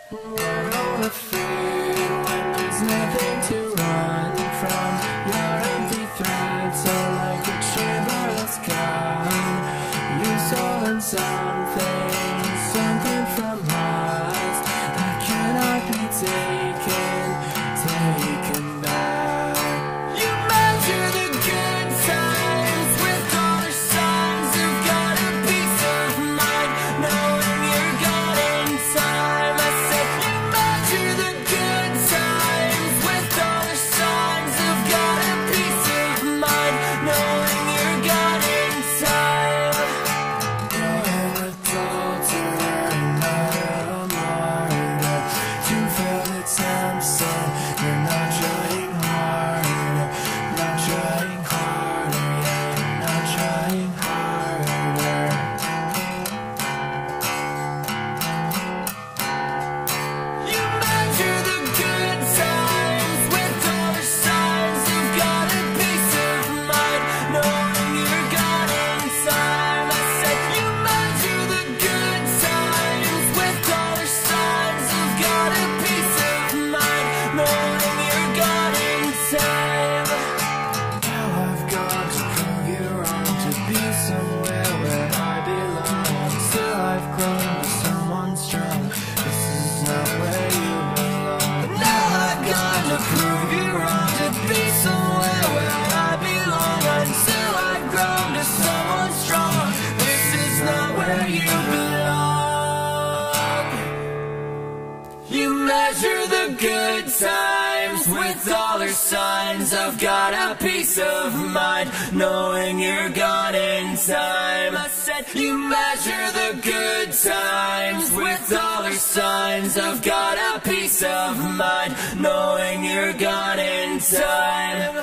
We're all afraid when there's nothing to run from. Your empty threats are like a chamberless gun. You stolen something from us that cannot be taken back. You measure the good times with dollar signs. You've got a peace of mind knowing you're gone in time. I said you measure the good times with dollar signs. You've got a peace of mind knowing you're gone in time. You're an adulterer, not a martyr. You failed attempt, so you're not trying harder. Not trying harder, yeah, you're not trying harder. You measure the good times with dollar signs. You've got a peace of mind knowing you're gone in time. I said you measure the good times with dollar signs. You've got a peace of mind knowing you're gone in time. Now I've got to prove you wrong, to be somewhere where I belong. Still I've grown to someone strong. This is not where you belong. Now I've got to prove you wrong, to be somewhere where I belong. Until I've grown to someone strong. This is not where you belong. You measure the good times with dollar signs. I've got a peace of mind knowing you're gone in time. I said you measure the good times with dollar signs. I've got a peace of mind knowing you're gone in time.